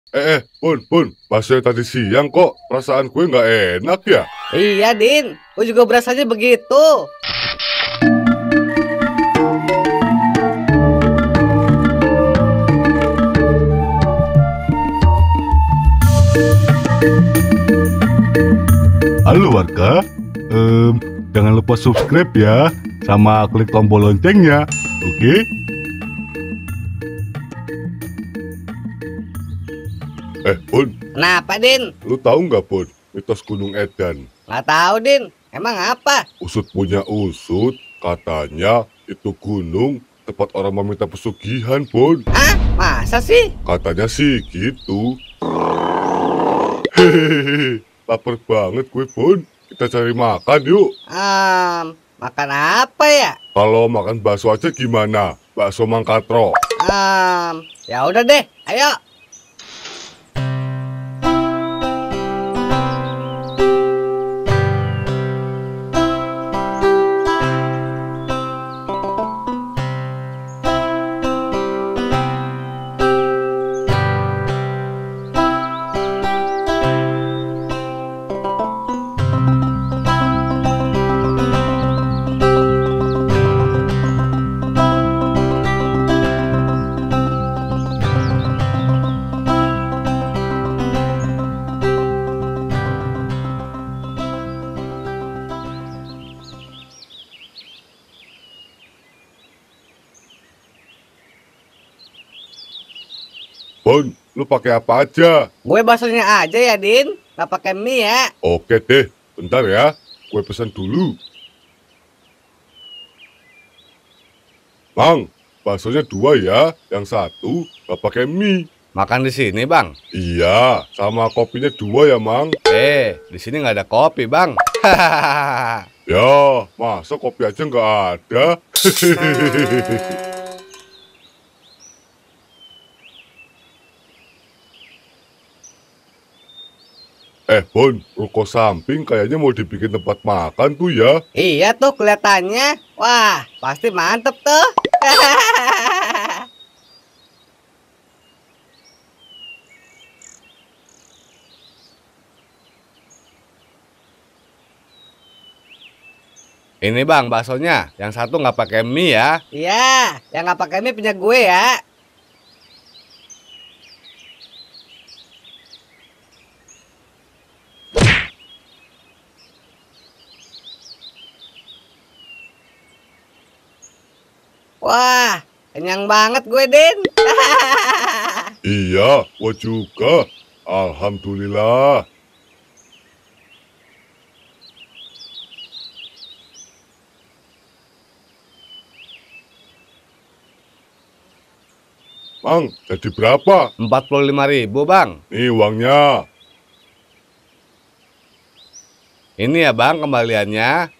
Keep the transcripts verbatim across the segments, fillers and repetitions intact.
Eh, eh, Pun, Pun, bakso yang tadi siang kok perasaan gue nggak enak ya? Iya, Din. Gue juga berasanya begitu. Halo warga, Em, jangan lupa subscribe ya, sama klik tombol loncengnya, oke? Eh, Pun, Kenapa, Din? lu tahu nggak, Pun, mitos Gunung Edan? Nggak tahu, Din. Emang apa? Usut punya usut, katanya itu gunung tempat orang meminta pesugihan, Pun. Hah? Masa sih? Katanya sih gitu. Hehehe, lapar banget gue, Pun. Kita cari makan yuk. Um, makan apa ya? Kalau makan bakso aja gimana? Bakso Mangkatro. Um, ya udah deh. Ayo. Pun, lu pakai apa aja? Gue baksonya aja ya, Din. Nggak pakai mie ya. Oke deh, bentar ya. Gue pesan dulu. Mang, baksonya dua ya. Yang satu nggak pakai mie. Makan di sini, Bang. Iya, sama kopinya dua ya, Mang. Eh, di sini nggak ada kopi, Bang. Ya, masa kopi aja nggak ada? Eh, Bon, ruko samping kayaknya mau dibikin tempat makan tuh ya. Iya tuh kelihatannya. Wah, pasti mantep tuh. Ini, Bang, baksonya. Yang satu nggak pakai mie ya. Iya, yang nggak pakai mie punya gue ya. Wah, kenyang banget gue, Din. Iya, gua juga. Alhamdulillah. Mang, jadi berapa? Empat puluh lima ribu, Bang. Nih uangnya. Ini ya, Bang, kembaliannya.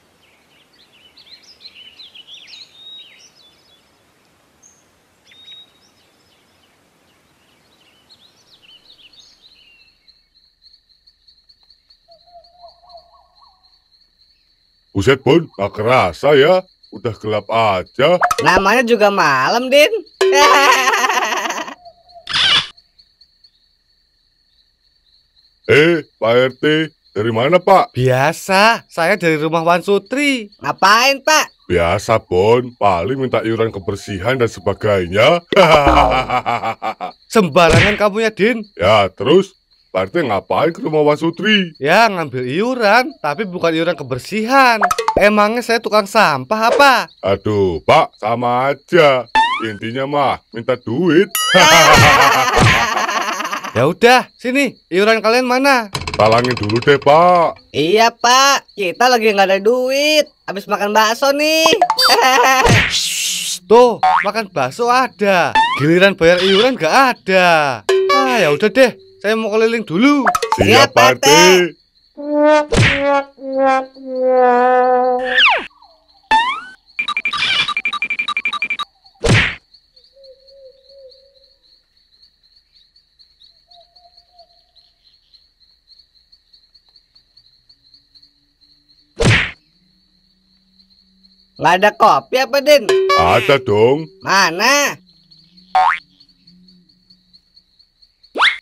Buset, Bon, gak kerasa ya. Udah gelap aja. Namanya juga malam, Din. Eh, Pak R T, dari mana, Pak? Biasa, saya dari rumah Wan Sutri. Ngapain, Pak? Biasa, Bon. Paling minta iuran kebersihan dan sebagainya. Sembarangan kamu ya, Din. Ya, terus Pak R T ngapain ke rumah Wan Sutri? Ya, ngambil iuran, tapi bukan iuran kebersihan. Emangnya saya tukang sampah apa? Aduh, Pak, sama aja. Intinya mah minta duit. Ya udah, sini, iuran kalian mana? Talangin dulu deh, Pak. Iya, Pak. Kita lagi nggak ada duit. Habis makan bakso nih. Tuh, makan bakso ada. Giliran bayar iuran nggak ada. Ah, ya udah deh, saya mau keliling dulu. Siap, Pak R T. Nggak ada kopi apa, Din? Ada dong. Mana?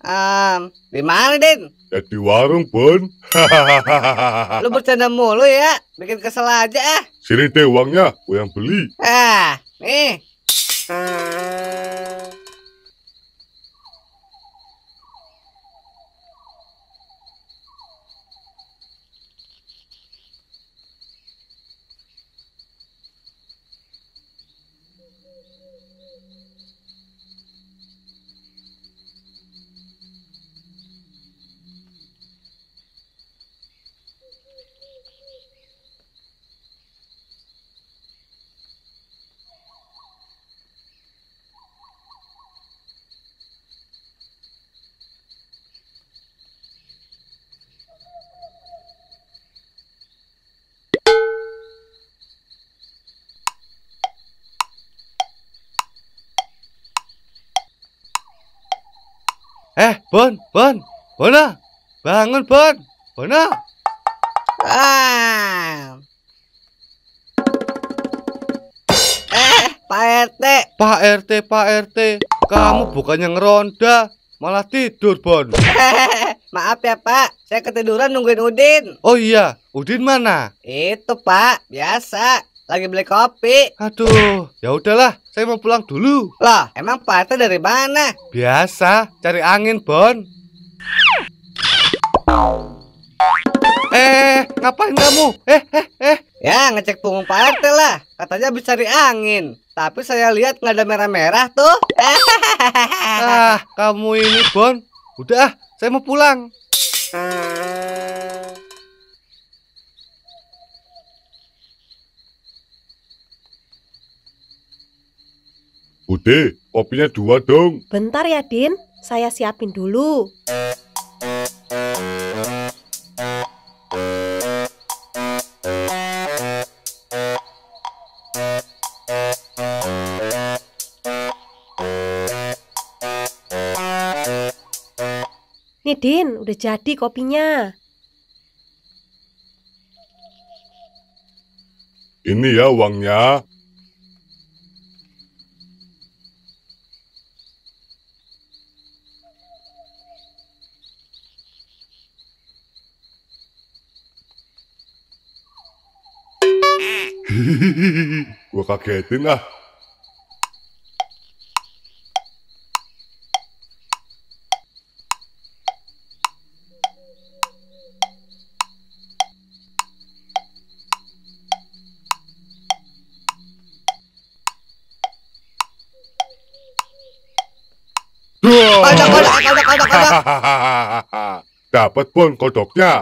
Um, di mana, Din? Ya di warung, Bon. Lu bercanda mulu ya, bikin kesel aja ah. Sini deh uangnya, gue yang beli. Ah, nih. Eh, Bon, Bon, Bona, bangun Bon, Bona. Ah. Eh, Pak R T. Pak R T, Pak R T, kamu bukannya ngeronda, malah tidur Bon. Maaf ya Pak, saya ketiduran nungguin Udin. Oh iya, Udin mana? Itu Pak, biasa, lagi beli kopi. Aduh, ya udahlah, saya mau pulang dulu. Loh, emang Pak R T dari mana? Biasa, cari angin Bon. Eh, ngapain kamu? Eh, eh, eh. Ya, ngecek punggung Pak R T lah. Katanya habis cari angin. Tapi saya lihat nggak ada merah-merah tuh. Ah, kamu ini Bon. Udah, saya mau pulang. Bude, kopinya dua dong. Bentar ya, Din. Saya siapin dulu. Nih, Din, udah jadi kopinya. Ini ya uangnya. Hihihi, gua kagetin ah. Kodok, kodok, kodok, kodok, kodok. Dapat Bon kodoknya.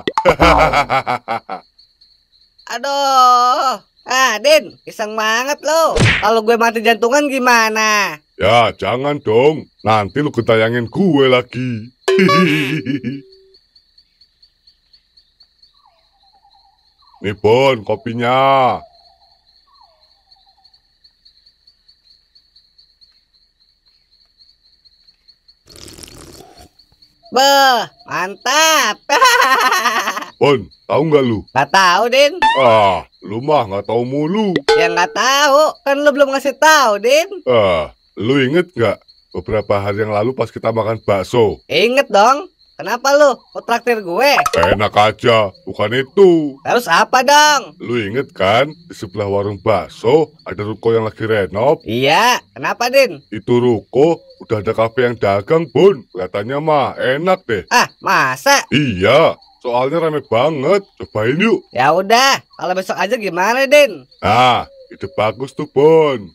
Aduh. Ah, Din, iseng banget lo. Kalau gue mati jantungan gimana? Ya jangan dong, nanti lu ketayangin gue lagi. Nih Bon, kopinya. Beh, mantap. Bon, tahu nggak lu? Gak tahu, Din. Ah, lu mah nggak tahu mulu. Ya nggak tahu, kan lu belum ngasih tahu, Din. Ah, lu inget nggak beberapa hari yang lalu pas kita makan bakso? Inget dong. Kenapa lu? Mau traktir gue? Enak aja, bukan itu. Terus apa dong? Lu inget kan di sebelah warung bakso ada ruko yang lagi renov? Iya, kenapa, Din? Itu ruko udah ada kafe yang dagang, Bon. Kelihatannya mah enak deh. Ah, masa? Iya, soalnya rame banget. Cobain yuk. Ya udah, kalau besok aja gimana, Din? Nah, ide bagus tuh, Bon.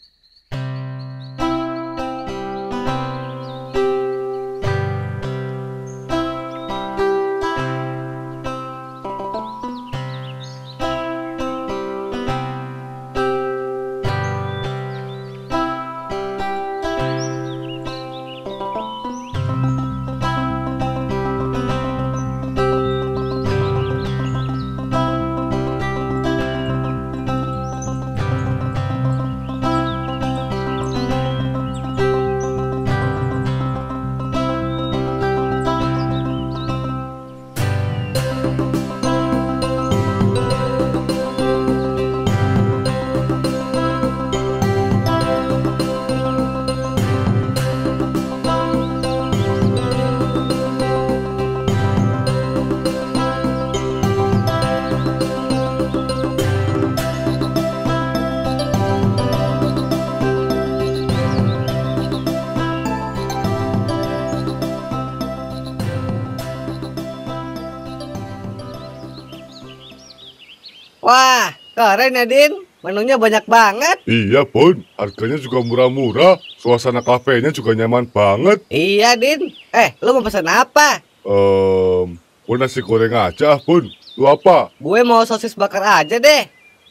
Wah, keren ya, Din. Menunya banyak banget. Iya, Bun. Harganya juga murah-murah. Suasana kafenya juga nyaman banget. Iya, Din. Eh, lu mau pesan apa? Ehm, Bun nasi goreng aja, Bun. Lu apa? Gue mau sosis bakar aja deh.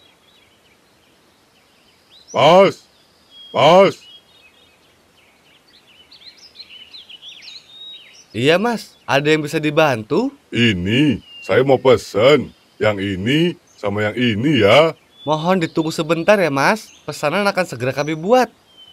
Mas, Mas. Iya mas, ada yang bisa dibantu? Ini, saya mau pesen. Yang ini sama yang ini ya. Mohon ditunggu sebentar ya mas, pesanan akan segera kami buat.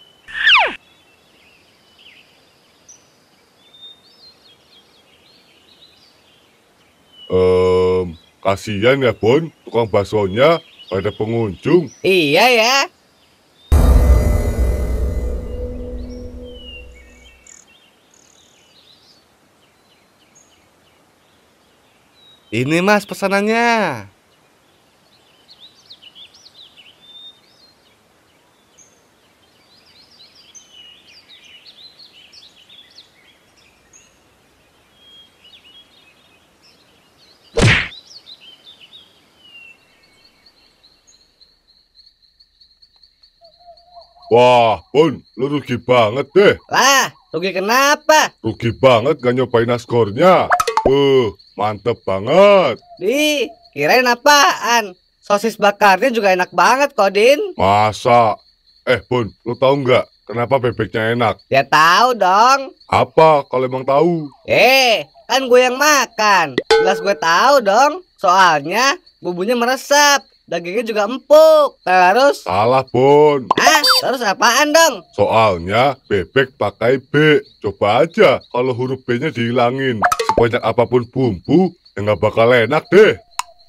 Ehm, kasihan ya, Bun. Tukang baksonya gak ada pengunjung. Iya ya. Ini mas pesanannya. Wah, Bun, lu rugi banget deh. Lah, rugi kenapa? Rugi banget gak nyobain nasgornya. Uh, mantep banget. Di, kirain apaan? Sosis bakarnya juga enak banget kok, Din. Masa? Eh, Bun, lu tahu nggak kenapa bebeknya enak? Ya tahu dong. Apa kalau emang tahu? Eh, kan gue yang makan. Jelas gue tahu dong. Soalnya bumbunya meresap. Dagingnya juga empuk. Terus, Salah, Bun. ah, terus apaan dong? Soalnya bebek pakai B. Coba aja kalau huruf B-nya dihilangin. Sebanyak apapun bumbu, ya nggak bakal enak deh.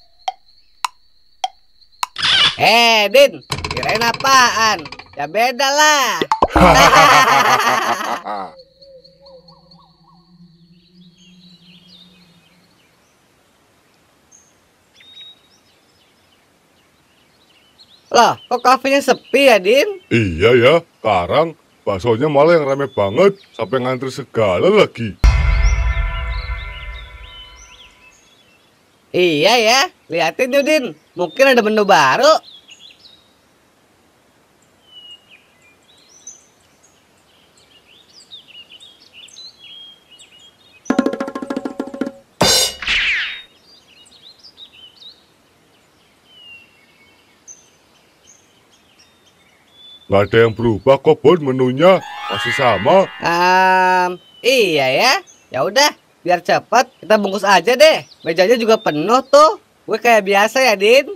Eh, Din, kirain apaan? Ya beda lah. Loh, kok kafenya sepi ya, Din? Iya ya, sekarang baksonya malah yang rame banget. Sampai ngantri segala lagi. Iya ya, liatin yuk, Din. Mungkin ada menu baru. Nggak ada yang berubah kok, Bun, menunya. Masih sama. Um, iya ya. Ya udah, biar cepet kita bungkus aja deh. Mejanya juga penuh tuh. Gue kayak biasa ya, Din.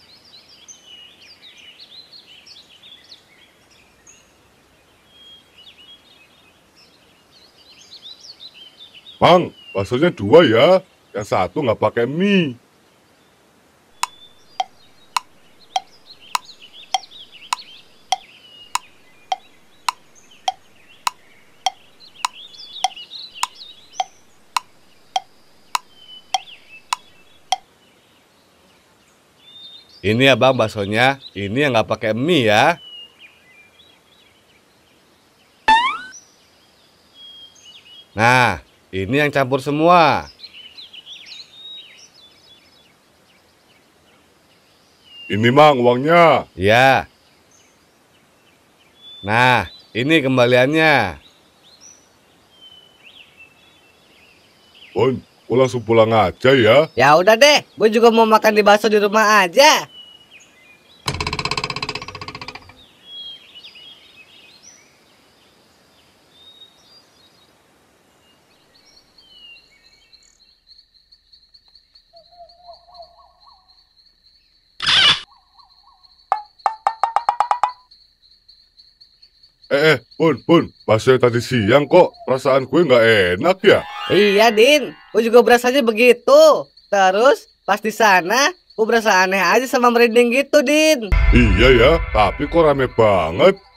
Mang, baksonya dua ya. Yang satu nggak pakai mie. Ini ya bang baksonya, ini yang nggak pakai mie ya. Nah, ini yang campur semua. Ini, Mang, uangnya. Ya. Nah, ini kembaliannya. Bun, aku langsung pulang aja ya. Ya udah deh, gue juga mau makan di bakso di rumah aja. Eh, eh, Bun, Bun, bakso yang tadi siang kok perasaan gue nggak enak ya? Iya, Din. Gue juga berasanya begitu. Terus, pas di sana, gue berasa aneh aja sama merinding gitu, Din. Iya ya, tapi kok rame banget.